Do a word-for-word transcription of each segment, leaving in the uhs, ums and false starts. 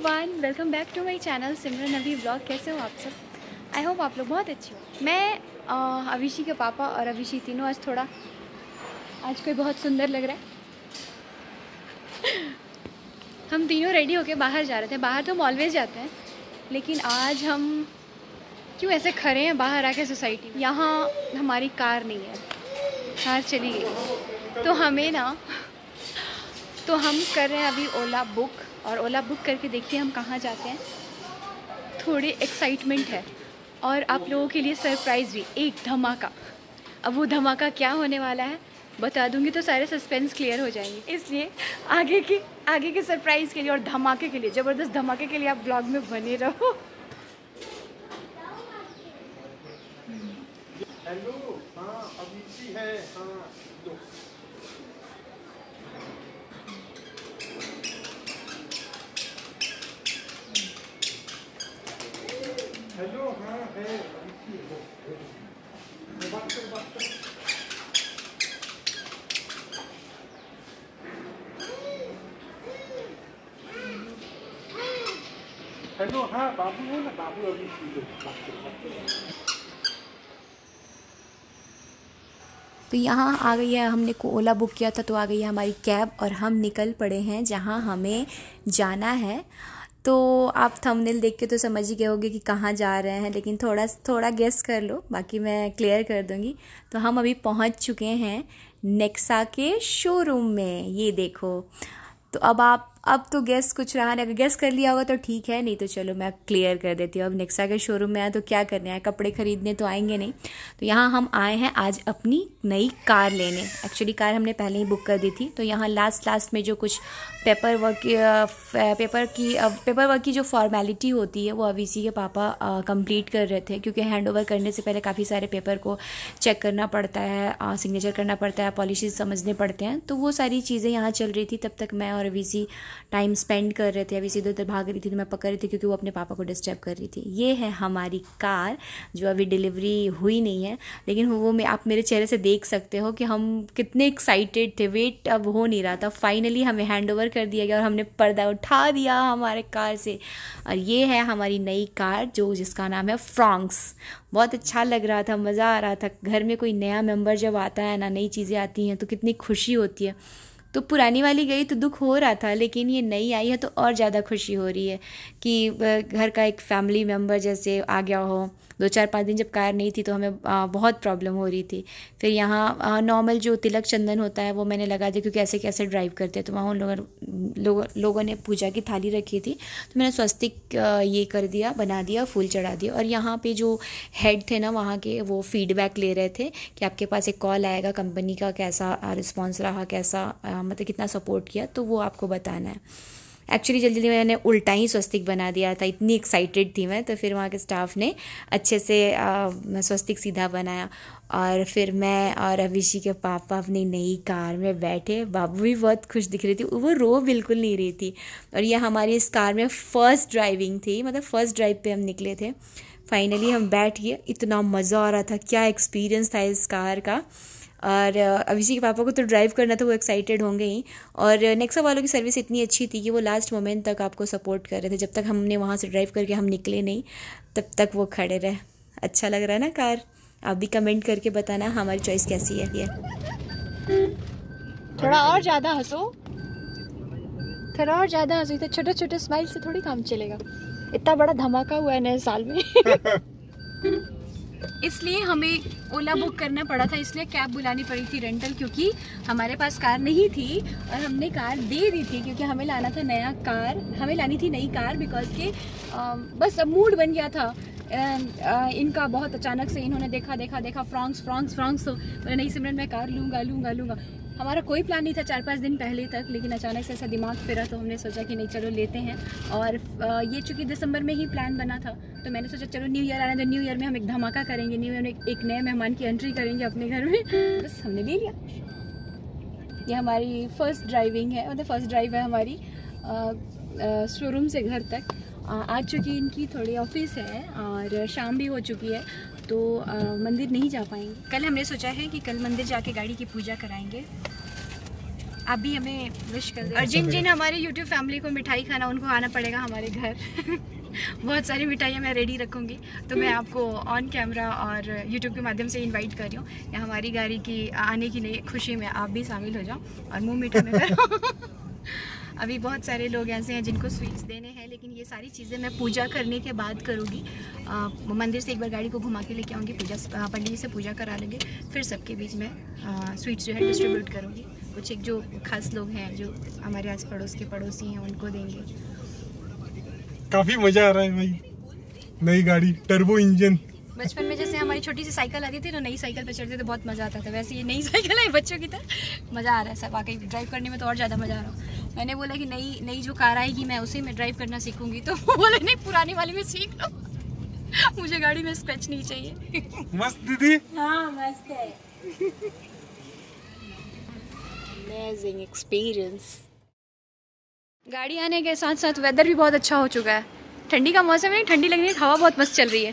Everyone, welcome back to my channel Simran Abhi vlog. कैसे हो आप सब? आई होप आप लोग बहुत अच्छे हो। मैं अविशी के पापा और अविशी तीनों आज थोड़ा आज कोई बहुत सुंदर लग रहा है। हम तीनों रेडी होके बाहर जा रहे थे। बाहर तो हम ऑलवेज जाते हैं, लेकिन आज हम क्यों ऐसे खड़े हैं बाहर आके सोसाइटी में। यहाँ हमारी कार नहीं है, कार चली गई, तो हमें ना तो हम कर रहे हैं अभी ओला बुक, और ओला बुक करके देखिए हम कहाँ जाते हैं। थोड़ी एक्साइटमेंट है और आप लोगों के लिए सरप्राइज़ भी, एक धमाका। अब वो धमाका क्या होने वाला है बता दूंगी तो सारे सस्पेंस क्लियर हो जाएंगे, इसलिए आगे के आगे के सरप्राइज़ के लिए और धमाके के लिए, ज़बरदस्त धमाके के लिए आप ब्लॉग में बने रहो। हेलो, हाँ अविशी है, हाँ लो। हेलो, हाँ है अविशी है। बात कर बात कर। हेलो, हाँ बाबू हो ना, बाबू अविशी लो, बात कर बात कर। तो यहाँ आ गई है, हमने को ओला बुक किया था तो आ गई है हमारी कैब और हम निकल पड़े हैं जहाँ हमें जाना है। तो आप थंबनेल देख के तो समझ ही गए होंगे कि कहाँ जा रहे हैं, लेकिन थोड़ा थोड़ा गेस कर लो, बाकी मैं क्लियर कर दूँगी। तो हम अभी पहुँच चुके हैं नेक्सा के शोरूम में, ये देखो। तो अब आप अब तो गेस कुछ रहा नहीं, अगर गेस कर लिया होगा तो ठीक है, नहीं तो चलो मैं क्लियर कर देती हूँ। अब नेक्सा के शोरूम में आए तो क्या करने आए, कपड़े खरीदने तो आएंगे नहीं। तो यहाँ हम आए हैं आज अपनी नई कार लेने। एक्चुअली कार हमने पहले ही बुक कर दी थी, तो यहाँ लास्ट लास्ट में जो कुछ पेपर वर्क पेपर की पेपर वर्क की जो फॉर्मेलिटी होती है वो अविशी के पापा कंप्लीट कर रहे थे, क्योंकि हैंड ओवर करने से पहले काफ़ी सारे पेपर को चेक करना पड़ता है, सिग्नेचर करना पड़ता है, पॉलिसीज समझने पड़ते हैं। तो वो सारी चीज़ें यहाँ चल रही थी। तब तक मैं और अविशी टाइम स्पेंड कर रहे थे। अविशी इधर उधर भाग रही थी तो मैं पकड़ रही थी, क्योंकि वो अपने पापा को डिस्टर्ब कर रही थी। ये है हमारी कार, जो अभी डिलीवरी हुई नहीं है, लेकिन वो मैं आप मेरे चेहरे से देख सकते हो कि हम कितने एक्साइटेड थे। वेट अब हो नहीं रहा था। फाइनली हमें हैंड ओवर कर दिया गया और हमने पर्दा उठा दिया हमारे कार से। और ये है हमारी नई कार, जो जिसका नाम है फ्रॉन्क्स। बहुत अच्छा लग रहा था, मज़ा आ रहा था। घर में कोई नया मेंबर जब आता है ना, नई चीज़ें आती हैं तो कितनी खुशी होती है। तो पुरानी वाली गई तो दुख हो रहा था, लेकिन ये नई आई है तो और ज़्यादा खुशी हो रही है कि घर का एक फैमिली मेम्बर जैसे आ गया हो। दो चार पाँच दिन जब कार नहीं थी तो हमें बहुत प्रॉब्लम हो रही थी। फिर यहाँ नॉर्मल जो तिलक चंदन होता है वो मैंने लगा दिया, क्योंकि ऐसे कैसे ड्राइव करते हैं। तो वहाँ उन लोगों लोगों लोगों ने पूजा की थाली रखी थी, तो मैंने स्वस्तिक ये कर दिया, बना दिया, फूल चढ़ा दिया। और यहाँ पे जो हेड थे ना वहाँ के, वो फीडबैक ले रहे थे कि आपके पास एक कॉल आएगा, कंपनी का कैसा रिस्पॉन्स रहा, कैसा मतलब कितना सपोर्ट किया, तो वो आपको बताना है। एक्चुअली जल्दी जल्दी मैंने उल्टा ही स्वस्तिक बना दिया था, इतनी एक्साइटेड थी मैं। तो फिर वहाँ के स्टाफ ने अच्छे से स्वस्तिक सीधा बनाया। और फिर मैं और अविशी के पापा अपनी नई कार में बैठे। बाबू भी बहुत खुश दिख रही थी, वो रो बिल्कुल नहीं रही थी। और ये हमारी इस कार में फ़र्स्ट ड्राइविंग थी, मतलब फ़र्स्ट ड्राइव पे हम निकले थे। फाइनली हम बैठ गए, इतना मज़ा आ रहा था, क्या एक्सपीरियंस था इस कार का। और अविशी के पापा को तो ड्राइव करना था, वो एक्साइटेड होंगे ही। और नेक्सा वालों की सर्विस इतनी अच्छी थी कि वो लास्ट मोमेंट तक आपको सपोर्ट कर रहे थे। जब तक हमने वहाँ से ड्राइव करके हम निकले नहीं, तब तक वो खड़े रहे। अच्छा लग रहा है ना कार? आप भी कमेंट करके बताना हमारी चॉइस कैसी है। ये थोड़ा और ज़्यादा हंसो, थोड़ा और ज़्यादा हंसो। तो छोटे छोटे स्माइल से थोड़ी काम चलेगा। इतना बड़ा धमाका हुआ है नए साल में। इसलिए हमें ओला बुक करना पड़ा था, इसलिए कैब बुलानी पड़ी थी रेंटल, क्योंकि हमारे पास कार नहीं थी और हमने कार दे दी थी, क्योंकि हमें लाना था नया कार, हमें लानी थी नई कार। बिकॉज के बस अब मूड बन गया था आ, इनका। बहुत अचानक से इन्होंने देखा देखा देखा फ्रॉन्क्स फ्रॉन्क्स फ्रॉन्क्स, तो मैंने नहीं सिमरन मैं कार लूँगा लूँगा लूँगा। हमारा कोई प्लान नहीं था चार पाँच दिन पहले तक, लेकिन अचानक से ऐसा दिमाग फिरा तो हमने सोचा कि नहीं चलो लेते हैं। और ये चूँकि दिसंबर में ही प्लान बना था, तो मैंने सोचा चलो न्यू ईयर आना, तो न्यू ईयर में हम एक धमाका करेंगे, न्यू ईयर में एक नए मेहमान की एंट्री करेंगे अपने घर में। बस हमने ले लिया। ये हमारी फ़र्स्ट ड्राइविंग है, मतलब फ़र्स्ट ड्राइव है हमारी शोरूम से घर तक। आज चूँकि इनकी थोड़ी ऑफिस है और शाम भी हो चुकी है, तो आ, मंदिर नहीं जा पाएंगे। कल हमने सोचा है कि कल मंदिर जाके गाड़ी की पूजा कराएंगे। आप भी हमें विश कर दें। और जिन जिन हमारे यूट्यूब फैमिली को मिठाई खाना, उनको आना पड़ेगा हमारे घर। बहुत सारी मिठाइयाँ मैं रेडी रखूँगी, तो मैं आपको ऑन कैमरा और यूट्यूब के माध्यम से इनवाइट कर रही हूँ। या हमारी गाड़ी की आने की नई खुशी में आप भी शामिल हो जाओ और मुँह मीठा में करो। अभी बहुत सारे लोग ऐसे हैं जिनको स्वीट्स देने हैं, लेकिन ये सारी चीज़ें मैं पूजा करने के बाद करूँगी। मंदिर से एक बार गाड़ी को घुमा के लेके आऊँगी, पूजा पंडित जी से पूजा करा लेंगे, फिर सबके बीच में स्वीट्स जो है डिस्ट्रीब्यूट करूँगी। कुछ एक जो खास लोग हैं जो हमारे आस पड़ोस के पड़ोसी हैं उनको देंगे। काफ़ी मज़ा आ रहा है भाई, नई गाड़ी टर्बो इंजन। बचपन में जैसे हमारी छोटी सी साइकिल आती थी तो नई साइकिल पे चढ़ते तो बहुत मज़ा आता था, वैसे ये नई साइकिल है बच्चों की तरह। मज़ा आ रहा है सर, वाकई ड्राइव करने में तो और ज़्यादा मज़ा आ रहा है। मैंने बोला कि नई नई जो कार आएगी मैं उसी में ड्राइव करना सीखूंगी, तो वो बोले नहीं पुरानी वाली में सीख लो, मुझे गाड़ी में स्क्रैच नहीं चाहिए। मस्त दीदी। हाँ मस्त है। Amazing experience. गाड़ी आने के साथ साथ वेदर भी बहुत अच्छा हो चुका है। ठंडी का मौसम है, ठंडी लग रही है, हवा बहुत मस्त चल रही है।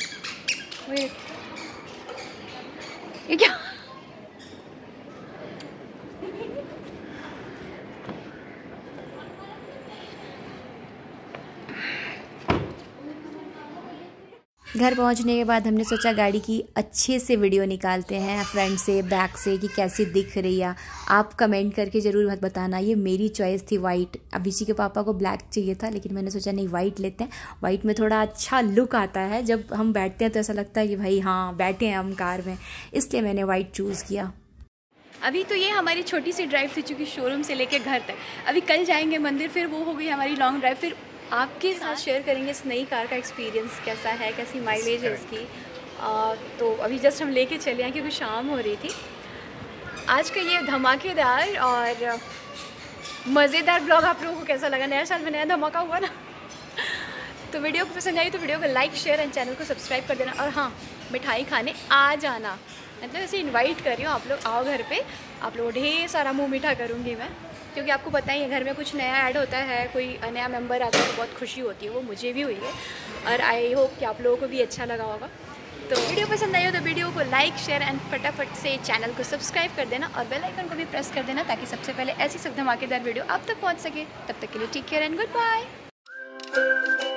ये क्या? घर पहुंचने के बाद हमने सोचा गाड़ी की अच्छे से वीडियो निकालते हैं फ्रंट से बैक से कि कैसी दिख रही है। आप कमेंट करके ज़रूर मत बताना। ये मेरी चॉइस थी वाइट, अभिषेक के पापा को ब्लैक चाहिए था, लेकिन मैंने सोचा नहीं वाइट लेते हैं। वाइट में थोड़ा अच्छा लुक आता है, जब हम बैठते हैं तो ऐसा लगता है कि भाई हाँ बैठे हैं हम कार में, इसलिए मैंने वाइट चूज़ किया। अभी तो ये हमारी छोटी सी ड्राइव थी चूँकि शोरूम से लेके घर तक। अभी कल जाएंगे मंदिर, फिर वो हो गई हमारी लॉन्ग ड्राइव। फिर आपके साथ शेयर करेंगे इस नई कार का एक्सपीरियंस कैसा है, कैसी माइलेज है इसकी। आ, तो अभी जस्ट हम लेके चले हैं क्योंकि शाम हो रही थी। आज का ये धमाकेदार और मज़ेदार ब्लॉग आप लोगों को कैसा लगा? नया साल में नया धमाका हुआ ना। तो वीडियो को पसंद आई तो वीडियो को लाइक शेयर एंड चैनल को सब्सक्राइब कर देना। और हाँ, मिठाई खाने आ जाना, मतलब ऐसे इनवाइट कर रही हूँ, आप लोग आओ घर पे, आप लोगों को ढेर सारा मुँह मीठा करूँगी मैं, क्योंकि आपको पता ही है घर में कुछ नया ऐड होता है, कोई नया मेंबर आता है तो बहुत खुशी होती है। वो मुझे भी हुई है और आई होप कि आप लोगों को भी अच्छा लगा होगा। तो वीडियो पसंद आई हो तो वीडियो को लाइक शेयर एंड फटाफट से चैनल को सब्सक्राइब कर देना और बेल आइकन को भी प्रेस कर देना, ताकि सबसे पहले ऐसी सब धमाकेदार वीडियो आप तक पहुँच सके। तब तक के लिए take care and good bye.